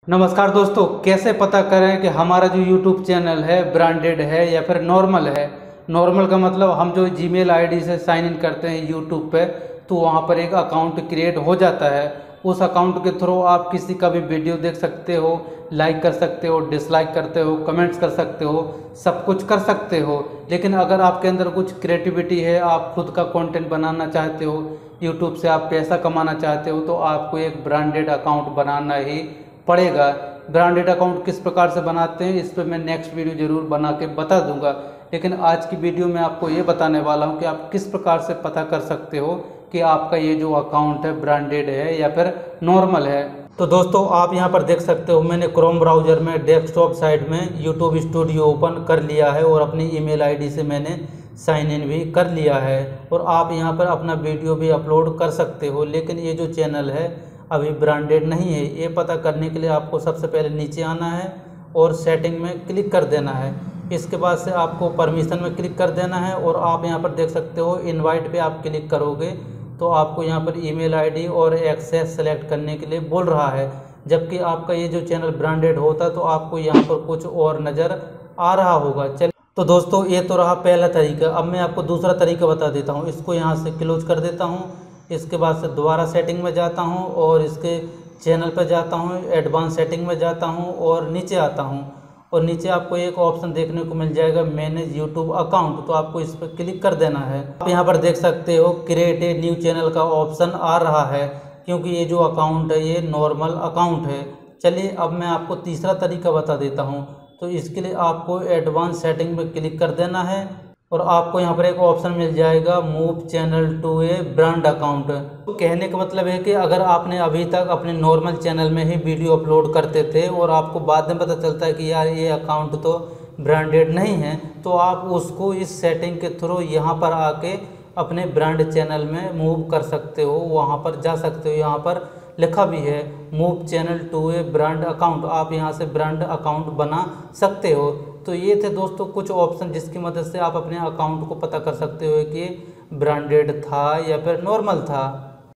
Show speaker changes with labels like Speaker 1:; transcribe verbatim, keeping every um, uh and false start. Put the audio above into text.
Speaker 1: नमस्कार दोस्तों, कैसे पता करें कि हमारा जो यूट्यूब चैनल है ब्रांडेड है या फिर नॉर्मल है। नॉर्मल का मतलब हम जो जीमेल आईडी से साइन इन करते हैं यूट्यूब पे, तो वहाँ पर एक अकाउंट क्रिएट हो जाता है। उस अकाउंट के थ्रू आप किसी का भी वीडियो देख सकते हो, लाइक कर सकते हो, डिसलाइक करते हो, कमेंट्स कर सकते हो, सब कुछ कर सकते हो। लेकिन अगर आपके अंदर कुछ क्रिएटिविटी है, आप खुद का कंटेंट बनाना चाहते हो, यूट्यूब से आप पैसा कमाना चाहते हो, तो आपको एक ब्रांडेड अकाउंट बनाना ही पड़ेगा। ब्रांडेड अकाउंट किस प्रकार से बनाते हैं इस पर मैं नेक्स्ट वीडियो जरूर बना के बता दूंगा। लेकिन आज की वीडियो में आपको ये बताने वाला हूँ कि आप किस प्रकार से पता कर सकते हो कि आपका ये जो अकाउंट है ब्रांडेड है या फिर नॉर्मल है। तो दोस्तों, आप यहाँ पर देख सकते हो, मैंने क्रोम ब्राउज़र में डेस्कटॉप साइड में यूट्यूब स्टूडियो ओपन कर लिया है और अपनी ईमेल आईडी से मैंने साइन इन भी कर लिया है। और आप यहाँ पर अपना वीडियो भी अपलोड कर सकते हो। लेकिन ये जो चैनल है अभी ब्रांडेड नहीं है। ये पता करने के लिए आपको सबसे पहले नीचे आना है और सेटिंग में क्लिक कर देना है। इसके बाद से आपको परमिशन में क्लिक कर देना है और आप यहाँ पर देख सकते हो इनवाइट पे आप क्लिक करोगे तो आपको यहाँ पर ईमेल आईडी और एक्सेस सेलेक्ट करने के लिए बोल रहा है। जबकि आपका ये जो चैनल ब्रांडेड होता तो आपको यहाँ पर कुछ और नज़र आ रहा होगा। चल तो दोस्तों, ये तो रहा पहला तरीका। अब मैं आपको दूसरा तरीका बता देता हूँ। इसको यहाँ से क्लोज कर देता हूँ। इसके बाद से दोबारा सेटिंग में जाता हूँ और इसके चैनल पर जाता हूँ, एडवांस सेटिंग में जाता हूँ और नीचे आता हूँ। और नीचे आपको एक ऑप्शन देखने को मिल जाएगा, मैनेज यूट्यूब अकाउंट। तो आपको इस पर क्लिक कर देना है। आप यहाँ पर देख सकते हो क्रिएट ए न्यू चैनल का ऑप्शन आ रहा है, क्योंकि ये जो अकाउंट है ये नॉर्मल अकाउंट है। चलिए, अब मैं आपको तीसरा तरीका बता देता हूँ। तो इसके लिए आपको एडवांस सेटिंग में क्लिक कर देना है और आपको यहाँ पर एक ऑप्शन मिल जाएगा, move channel to a brand account. तो कहने का मतलब है कि अगर आपने अभी तक अपने नॉर्मल चैनल में ही वीडियो अपलोड करते थे और आपको बाद में पता चलता है कि यार ये अकाउंट तो ब्रांडेड नहीं है, तो आप उसको इस सेटिंग के थ्रू यहाँ पर आके अपने ब्रांड चैनल में मूव कर सकते हो। वहाँ पर जा सकते हो, यहाँ पर लिखा भी है move channel to a brand account. आप यहाँ से ब्रांड अकाउंट बना सकते हो। तो ये थे दोस्तों कुछ ऑप्शन जिसकी मदद से आप अपने अकाउंट को पता कर सकते हो कि ब्रांडेड था या फिर नॉर्मल था।